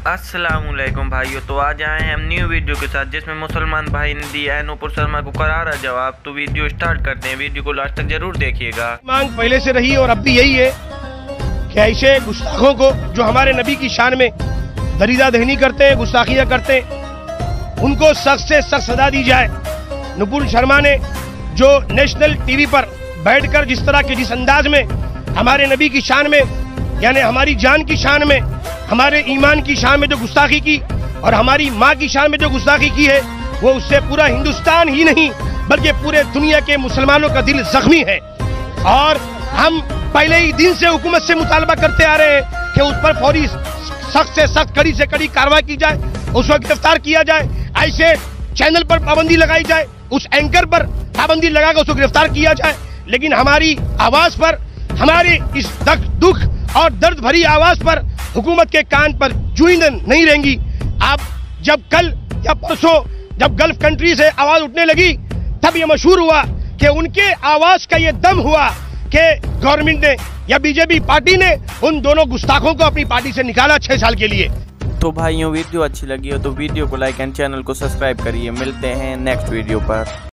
अस्सलामुअलैकुम भाइयों, तो आज आए हैं हम न्यू वीडियो के साथ जिसमें मुसलमान भाई ने दिया है नूपुर शर्मा को करारा जवाब। तो वीडियो स्टार्ट करते हैं, वीडियो को लास्ट तक जरूर देखिएगा। मांग पहले से रही और अब भी यही है कि ऐसे गुस्ताखों को जो हमारे नबी की शान में दरीदा दहनी करते हैं, गुस्ताखियां करते हैं, उनको सख्त से सख्त सजा दी जाए। नूपुर शर्मा ने जो नेशनल टीवी पर बैठकर जिस तरह के जिस अंदाज में हमारे नबी की शान में, यानी हमारी जान की शान में, हमारे ईमान की शान में जो गुस्ताखी की और हमारी माँ की शान में जो गुस्ताखी की है, वो उससे पूरा हिंदुस्तान ही नहीं बल्कि पूरे दुनिया के मुसलमानों का दिल जख्मी है। और हम पहले ही दिन से हुकूमत से मुतालबा करते आ रहे हैं कि उस पर फौरी सख्त से सख्त, कड़ी से कड़ी कार्रवाई की जाए, उसको गिरफ्तार किया जाए, ऐसे चैनल पर पाबंदी लगाई जाए, उस एंकर पर पाबंदी लगाकर उसको गिरफ्तार किया जाए। लेकिन हमारी आवाज पर, हमारी इस दुख और दर्द भरी आवाज पर हुकूमत के कान पर जूं नहीं रहेंगी। आप जब कल या परसों जब गल्फ कंट्री से आवाज उठने लगी, तब ये मशहूर हुआ कि उनके आवाज का ये दम हुआ कि गवर्नमेंट ने या बीजेपी पार्टी ने उन दोनों गुस्ताखों को अपनी पार्टी से निकाला 6 साल के लिए। तो भाइयों, वीडियो अच्छी लगी हो तो वीडियो को लाइक एंड चैनल को सब्सक्राइब करिए। मिलते हैं नेक्स्ट वीडियो पर।